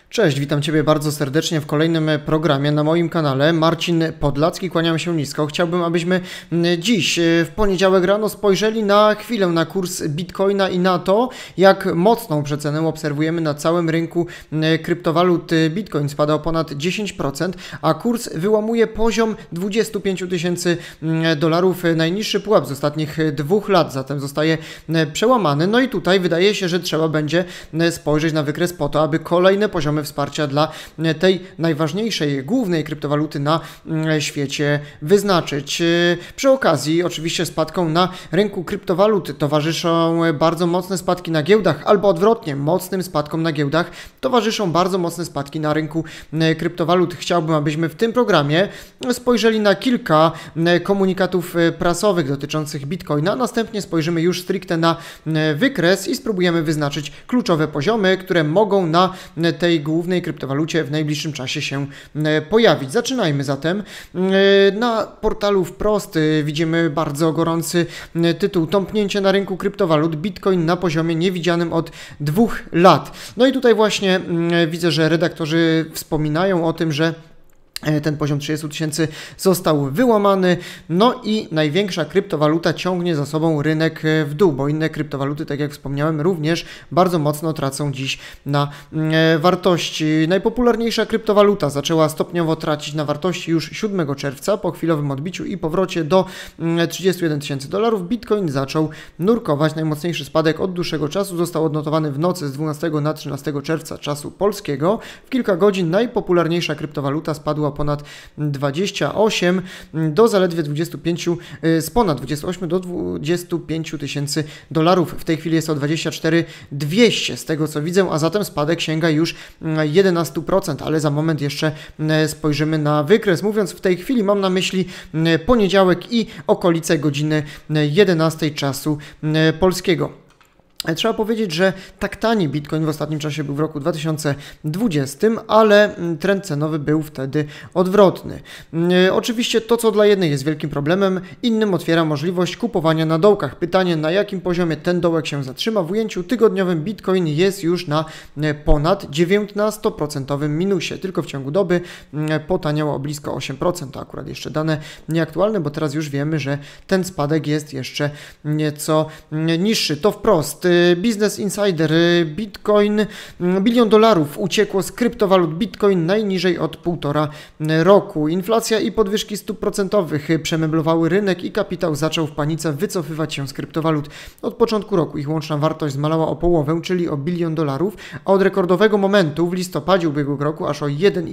Cześć, witam Ciebie bardzo serdecznie w kolejnym programie na moim kanale. Marcin Podlacki, kłaniam się nisko. Chciałbym, abyśmy dziś w poniedziałek rano spojrzeli na chwilę na kurs Bitcoina i na to, jak mocną przecenę obserwujemy na całym rynku kryptowalut. Bitcoin spada o ponad 10%, a kurs wyłamuje poziom 25 tysięcy dolarów, najniższy pułap z ostatnich 2 lat, zatem zostaje przełamany. No i tutaj wydaje się, że trzeba będzie spojrzeć na wykres po to, aby kolejne poziomy wsparcia dla tej najważniejszej, głównej kryptowaluty na świecie wyznaczyć. Przy okazji oczywiście spadkom na rynku kryptowalut towarzyszą bardzo mocne spadki na giełdach, albo odwrotnie, mocnym spadkom na giełdach towarzyszą bardzo mocne spadki na rynku kryptowalut. Chciałbym, abyśmy w tym programie spojrzeli na kilka komunikatów prasowych dotyczących Bitcoina, następnie spojrzymy już stricte na wykres i spróbujemy wyznaczyć kluczowe poziomy, które mogą na tej głównej kryptowalucie w najbliższym czasie się pojawić. Zaczynajmy zatem. Na portalu Wprost widzimy bardzo gorący tytuł: tąpnięcie na rynku kryptowalut, Bitcoin na poziomie niewidzianym od 2 lat. No i tutaj właśnie widzę, że redaktorzy wspominają o tym, że ten poziom 30 tysięcy został wyłamany, no i największa kryptowaluta ciągnie za sobą rynek w dół, bo inne kryptowaluty, tak jak wspomniałem, również bardzo mocno tracą dziś na wartości. Najpopularniejsza kryptowaluta zaczęła stopniowo tracić na wartości już 7 czerwca po chwilowym odbiciu i powrocie do 31 tysięcy dolarów. Bitcoin zaczął nurkować. Najmocniejszy spadek od dłuższego czasu został odnotowany w nocy z 12 na 13 czerwca czasu polskiego. W kilka godzin najpopularniejsza kryptowaluta spadła ponad 28 do zaledwie 25, z ponad 28 do 25 tysięcy dolarów. W tej chwili jest o 24 200 z tego co widzę, a zatem spadek sięga już 11%, ale za moment jeszcze spojrzymy na wykres. Mówiąc w tej chwili, mam na myśli poniedziałek i okolice godziny 11 czasu polskiego. Trzeba powiedzieć, że tak tani Bitcoin w ostatnim czasie był w roku 2020, ale trend cenowy był wtedy odwrotny. Oczywiście to, co dla jednych jest wielkim problemem, innym otwiera możliwość kupowania na dołkach. Pytanie, na jakim poziomie ten dołek się zatrzyma. W ujęciu tygodniowym Bitcoin jest już na ponad 19% minusie. Tylko w ciągu doby potaniał o blisko 8%. To akurat jeszcze dane nieaktualne, bo teraz już wiemy, że ten spadek jest jeszcze nieco niższy. To wprost. Business Insider, Bitcoin, $1 bilion uciekło z kryptowalut. Bitcoin najniżej od 1,5 roku. Inflacja i podwyżki stóp procentowych przemeblowały rynek i kapitał zaczął w panice wycofywać się z kryptowalut. Od początku roku ich łączna wartość zmalała o połowę, czyli o $1 bilion, a od rekordowego momentu w listopadzie ubiegłego roku aż o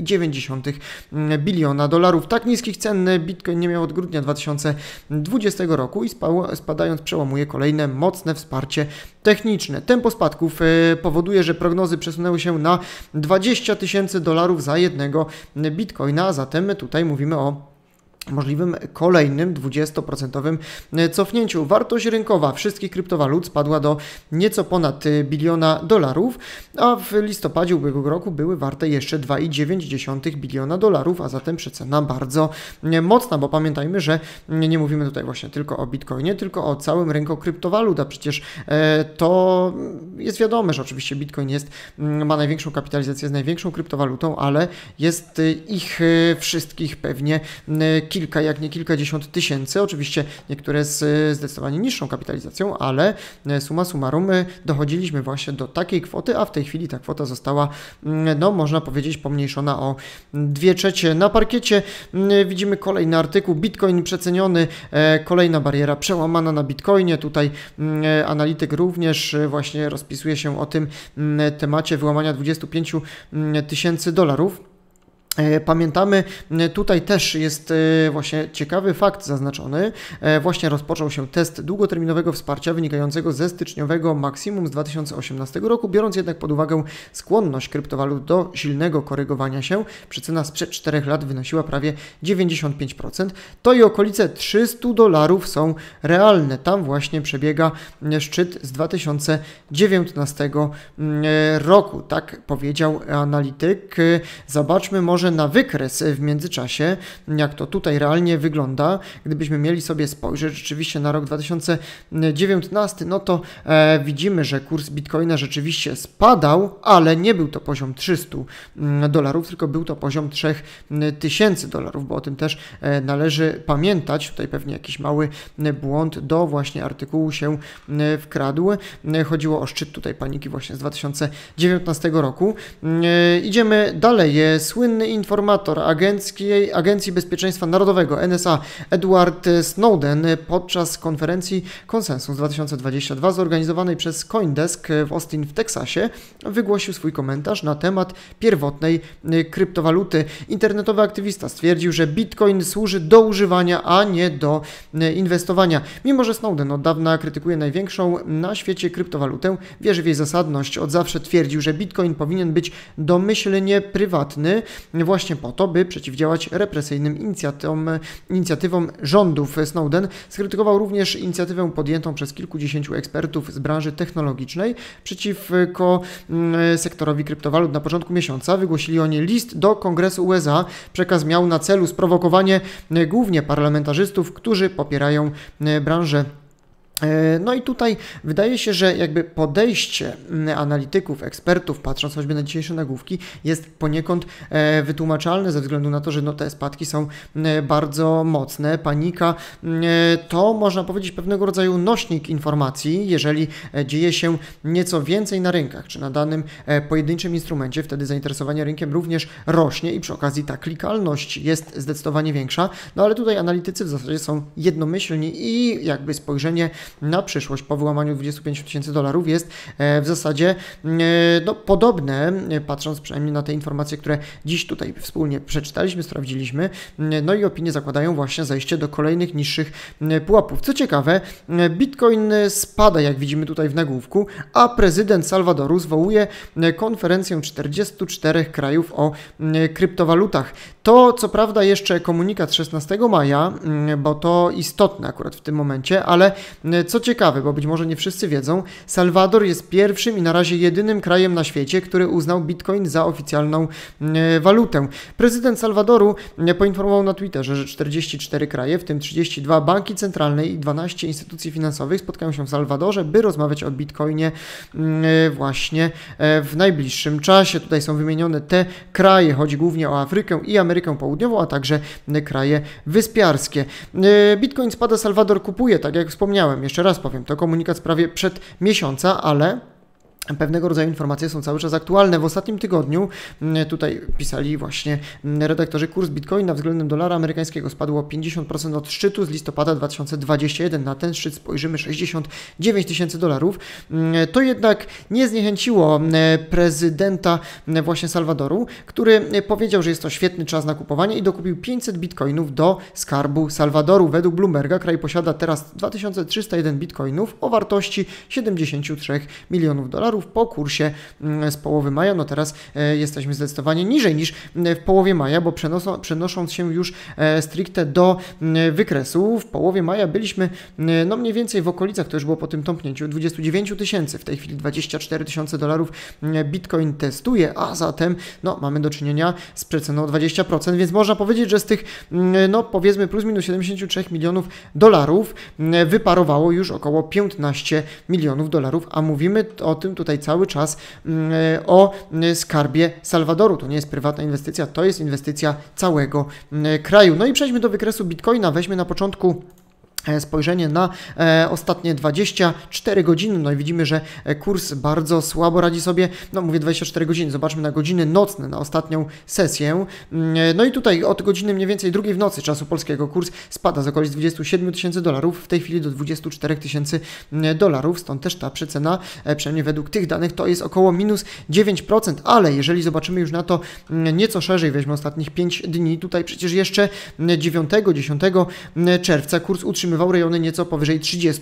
$1,9 biliona. Tak niskich cen Bitcoin nie miał od grudnia 2020 roku i spadając przełamuje kolejne mocne wsparcie techniczne. Tempo spadków powoduje, że prognozy przesunęły się na $20 tysięcy za jednego Bitcoina, a zatem tutaj mówimy o możliwym kolejnym 20% cofnięciu. Wartość rynkowa wszystkich kryptowalut spadła do nieco ponad $1 biliona, a w listopadzie ubiegłego roku były warte jeszcze $2,9 biliona, a zatem przecena bardzo mocna, bo pamiętajmy, że nie mówimy tutaj właśnie tylko o Bitcoinie, tylko o całym rynku kryptowalut, a przecież to jest wiadome, że oczywiście Bitcoin ma największą kapitalizację, jest największą kryptowalutą, ale jest ich wszystkich pewnie kilka, jak nie kilkadziesiąt tysięcy. Oczywiście niektóre z zdecydowanie niższą kapitalizacją, ale summa summarum dochodziliśmy właśnie do takiej kwoty, a w tej chwili ta kwota została, no można powiedzieć, pomniejszona o 2/3. Na parkiecie widzimy kolejny artykuł: Bitcoin przeceniony, kolejna bariera przełamana na Bitcoinie. Tutaj analityk również właśnie rozpisuje się o tym temacie wyłamania $25 tysięcy. Pamiętamy, tutaj też jest właśnie ciekawy fakt zaznaczony. Właśnie rozpoczął się test długoterminowego wsparcia wynikającego ze styczniowego maksimum z 2018 roku, biorąc jednak pod uwagę skłonność kryptowalut do silnego korygowania się. Przecena sprzed 4 lat wynosiła prawie 95%. To i okolice $300 są realne. Tam właśnie przebiega szczyt z 2019 roku. Tak powiedział analityk. Zobaczmy może może na wykres w międzyczasie, jak to tutaj realnie wygląda, gdybyśmy mieli sobie spojrzeć rzeczywiście na rok 2019, no to widzimy, że kurs Bitcoina rzeczywiście spadał, ale nie był to poziom $300, tylko był to poziom $3000, bo o tym też należy pamiętać. Tutaj pewnie jakiś mały błąd do właśnie artykułu się wkradł. Chodziło o szczyt tutaj paniki właśnie z 2019 roku. Idziemy dalej. Słynny informator Agencji Bezpieczeństwa Narodowego NSA Edward Snowden podczas konferencji Konsensus 2022 zorganizowanej przez CoinDesk w Austin w Teksasie wygłosił swój komentarz na temat pierwotnej kryptowaluty. Internetowy aktywista stwierdził, że Bitcoin służy do używania, a nie do inwestowania. Mimo że Snowden od dawna krytykuje największą na świecie kryptowalutę, wierzy w jej zasadność. Od zawsze twierdził, że Bitcoin powinien być domyślnie prywatny właśnie po to, by przeciwdziałać represyjnym inicjatywom rządów. Snowden skrytykował również inicjatywę podjętą przez kilkudziesięciu ekspertów z branży technologicznej przeciwko sektorowi kryptowalut. Na początku miesiąca wygłosili oni list do Kongresu USA. Przekaz miał na celu sprowokowanie głównie parlamentarzystów, którzy popierają branżę. No i tutaj wydaje się, że jakby podejście analityków, ekspertów, patrząc choćby na dzisiejsze nagłówki, jest poniekąd wytłumaczalne ze względu na to, że no te spadki są bardzo mocne. Panika to można powiedzieć pewnego rodzaju nośnik informacji. Jeżeli dzieje się nieco więcej na rynkach, czy na danym pojedynczym instrumencie, wtedy zainteresowanie rynkiem również rośnie i przy okazji ta klikalność jest zdecydowanie większa. No ale tutaj analitycy w zasadzie są jednomyślni i jakby spojrzenie na przyszłość po wyłamaniu $25,000 jest w zasadzie no, podobne, patrząc przynajmniej na te informacje, które dziś tutaj wspólnie przeczytaliśmy, sprawdziliśmy, no i opinie zakładają właśnie zejście do kolejnych niższych pułapów. Co ciekawe, Bitcoin spada, jak widzimy tutaj w nagłówku, a prezydent Salwadoru zwołuje konferencję 44 krajów o kryptowalutach. To co prawda jeszcze komunikat 16 maja, bo to istotne akurat w tym momencie, ale co ciekawe, bo być może nie wszyscy wiedzą, Salwador jest pierwszym i na razie jedynym krajem na świecie, który uznał Bitcoin za oficjalną walutę. Prezydent Salwadoru poinformował na Twitterze, że 44 kraje, w tym 32 banki centralne i 12 instytucji finansowych spotkają się w Salwadorze, by rozmawiać o Bitcoinie właśnie w najbliższym czasie. Tutaj są wymienione te kraje, chodzi głównie o Afrykę i Amerykę Południową, a także kraje wyspiarskie. Bitcoin spada, Salwador kupuje, tak jak wspomniałem. Jeszcze raz powiem, to komunikat sprawie przed miesiąca, ale pewnego rodzaju informacje są cały czas aktualne. W ostatnim tygodniu, tutaj pisali właśnie redaktorzy, kurs Bitcoina względem dolara amerykańskiego spadł o 50% od szczytu z listopada 2021. Na ten szczyt spojrzymy $69,000. To jednak nie zniechęciło prezydenta właśnie Salwadoru, który powiedział, że jest to świetny czas na kupowanie i dokupił 500 bitcoinów do skarbu Salwadoru. Według Bloomberga kraj posiada teraz 2301 bitcoinów o wartości $73 milionów po kursie z połowy maja. No teraz jesteśmy zdecydowanie niżej niż w połowie maja, bo przenosząc się już stricte do wykresu, w połowie maja byliśmy no mniej więcej w okolicach, to już było po tym tąpnięciu, 29 000, w tej chwili $24,000 Bitcoin testuje, a zatem no, mamy do czynienia z przeceną o 20%, więc można powiedzieć, że z tych no powiedzmy plus minus $73 milionów wyparowało już około $15 milionów, a mówimy o tym tutaj cały czas o skarbie Salwadoru. To nie jest prywatna inwestycja, to jest inwestycja całego kraju. No i przejdźmy do wykresu Bitcoina. Weźmy na początku spojrzenie na ostatnie 24 godziny, no i widzimy, że kurs bardzo słabo radzi sobie, no mówię 24 godziny, zobaczmy na godziny nocne, na ostatnią sesję, no i tutaj od godziny mniej więcej drugiej w nocy czasu polskiego kurs spada z okolic $27,000, w tej chwili do $24,000, stąd też ta przecena, przynajmniej według tych danych, to jest około minus 9%, ale jeżeli zobaczymy już na to nieco szerzej, weźmy ostatnich 5 dni, tutaj przecież jeszcze 9-10 czerwca kurs utrzymywał rejony nieco powyżej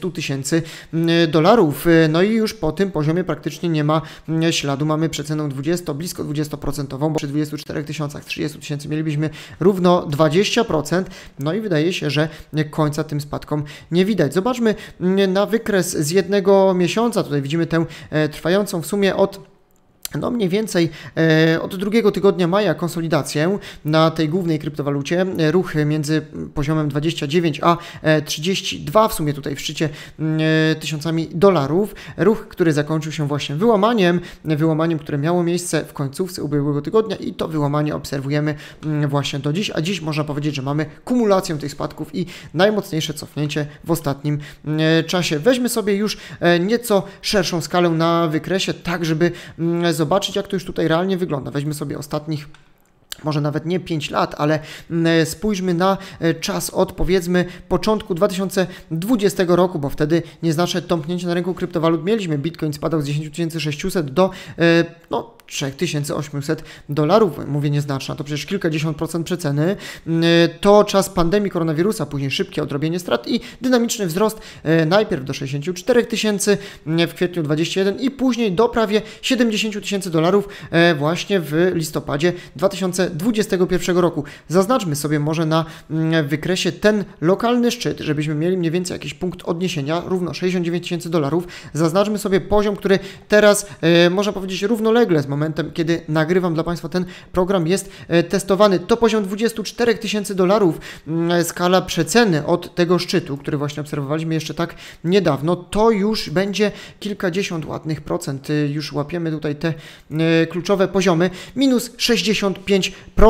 $30,000, no i już po tym poziomie praktycznie nie ma śladu, mamy przecenę blisko 20%, bo przy 24 000, 30 000 mielibyśmy równo 20%, no i wydaje się, że końca tym spadkom nie widać. Zobaczmy na wykres z jednego miesiąca, tutaj widzimy tę trwającą w sumie od no mniej więcej od drugiego tygodnia maja konsolidację na tej głównej kryptowalucie, ruch między poziomem 29 a 32 w sumie tutaj w szczycie tysiącami dolarów, ruch, który zakończył się właśnie wyłamaniem, które miało miejsce w końcówce ubiegłego tygodnia i to wyłamanie obserwujemy właśnie do dziś, a dziś można powiedzieć, że mamy kumulację tych spadków i najmocniejsze cofnięcie w ostatnim czasie. Weźmy sobie już nieco szerszą skalę na wykresie, tak żeby zobaczyć, jak to już tutaj realnie wygląda. Weźmy sobie ostatnich, może nawet nie 5 lat, ale spójrzmy na czas od powiedzmy początku 2020 roku, bo wtedy nieznaczne tąpnięcie na rynku kryptowalut mieliśmy. Bitcoin spadał z 10 600 do 3800 dolarów. Mówię nieznaczna, to przecież kilkadziesiąt procent przeceny. To czas pandemii koronawirusa, później szybkie odrobienie strat i dynamiczny wzrost najpierw do 64 000 w kwietniu 21 i później do prawie 70 000 dolarów właśnie w listopadzie 2021 roku. Zaznaczmy sobie może na wykresie ten lokalny szczyt, żebyśmy mieli mniej więcej jakiś punkt odniesienia, równo 69 000 dolarów. Zaznaczmy sobie poziom, który teraz można powiedzieć równolegle z momentem, kiedy nagrywam dla Państwa ten program, jest testowany. To poziom 24 000 dolarów, skala przeceny od tego szczytu, który właśnie obserwowaliśmy jeszcze tak niedawno, to już będzie kilkadziesiąt ładnych procent. Już łapiemy tutaj te kluczowe poziomy. Minus 65%,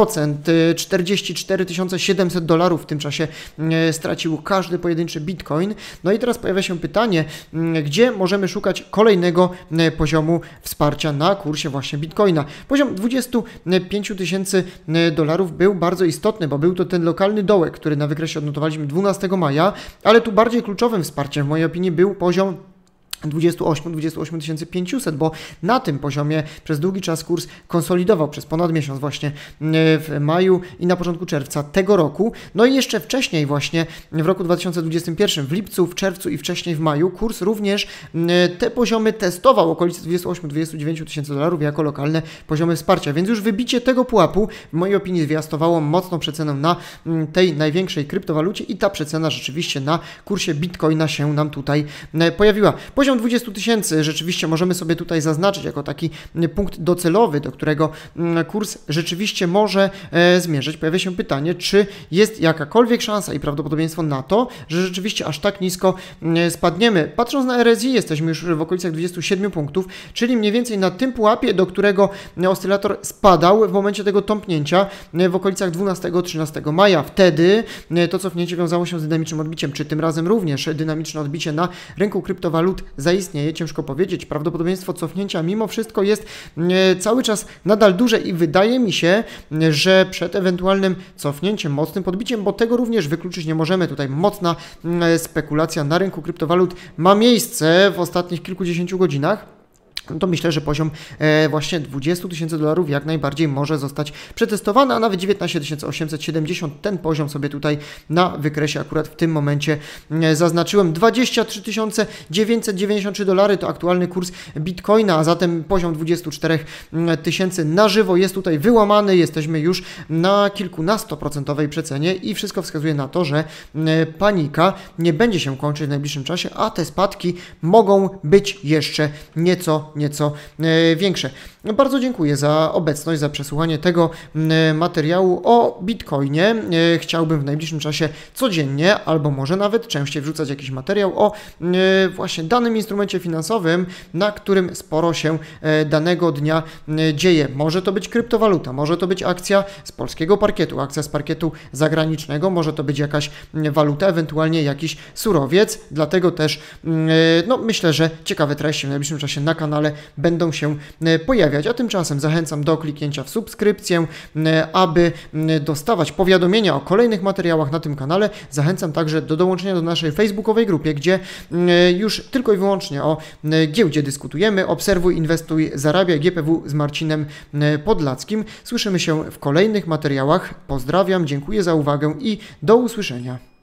44 700 dolarów w tym czasie stracił każdy pojedynczy bitcoin. No i teraz pojawia się pytanie, gdzie możemy szukać kolejnego poziomu wsparcia na kursie właśnie bitcoina. Poziom 25 000 dolarów był bardzo istotny, bo był to ten lokalny dołek, który na wykresie odnotowaliśmy 12 maja, ale tu bardziej kluczowym wsparciem w mojej opinii był poziom 28 500, bo na tym poziomie przez długi czas kurs konsolidował przez ponad miesiąc właśnie w maju i na początku czerwca tego roku. No i jeszcze wcześniej właśnie w roku 2021, w lipcu, w czerwcu i wcześniej w maju kurs również te poziomy testował, okolice 28-29 tysięcy dolarów jako lokalne poziomy wsparcia, więc już wybicie tego pułapu w mojej opinii zwiastowało mocną przecenę na tej największej kryptowalucie i ta przecena rzeczywiście na kursie bitcoina się nam tutaj pojawiła. Poziom 20 000 rzeczywiście możemy sobie tutaj zaznaczyć jako taki punkt docelowy, do którego kurs rzeczywiście może zmierzyć. Pojawia się pytanie, czy jest jakakolwiek szansa i prawdopodobieństwo na to, że rzeczywiście aż tak nisko spadniemy. Patrząc na RSI, jesteśmy już w okolicach 27 punktów, czyli mniej więcej na tym pułapie, do którego oscylator spadał w momencie tego tąpnięcia w okolicach 12-13 maja. Wtedy to cofnięcie wiązało się z dynamicznym odbiciem. Czy tym razem również dynamiczne odbicie na rynku kryptowalut zaistnieje? Ciężko powiedzieć. Prawdopodobieństwo cofnięcia mimo wszystko jest cały czas nadal duże i wydaje mi się, że przed ewentualnym cofnięciem, mocnym podbiciem, bo tego również wykluczyć nie możemy. Tutaj mocna spekulacja na rynku kryptowalut ma miejsce w ostatnich kilkudziesięciu godzinach. To myślę, że poziom właśnie 20 000 dolarów jak najbardziej może zostać przetestowany, a nawet 19 870, ten poziom sobie tutaj na wykresie akurat w tym momencie zaznaczyłem. 23 993 dolary to aktualny kurs bitcoina, a zatem poziom 24 000 na żywo jest tutaj wyłamany, jesteśmy już na kilkunastoprocentowej przecenie i wszystko wskazuje na to, że panika nie będzie się kończyć w najbliższym czasie, a te spadki mogą być jeszcze nieco większe. Bardzo dziękuję za obecność, za przesłuchanie tego materiału o Bitcoinie. Chciałbym w najbliższym czasie codziennie, albo może nawet częściej wrzucać jakiś materiał o właśnie danym instrumencie finansowym, na którym sporo się danego dnia dzieje. Może to być kryptowaluta, może to być akcja z polskiego parkietu, akcja z parkietu zagranicznego, może to być jakaś waluta, ewentualnie jakiś surowiec. Dlatego też myślę, że ciekawe treści w najbliższym czasie na kanale będą się pojawiać, a tymczasem zachęcam do kliknięcia w subskrypcję, aby dostawać powiadomienia o kolejnych materiałach na tym kanale. Zachęcam także do dołączenia do naszej facebookowej grupie, gdzie już tylko i wyłącznie o giełdzie dyskutujemy. Obserwuj, inwestuj, zarabiaj, GPW z Marcinem Podlackim. Słyszymy się w kolejnych materiałach. Pozdrawiam, dziękuję za uwagę i do usłyszenia.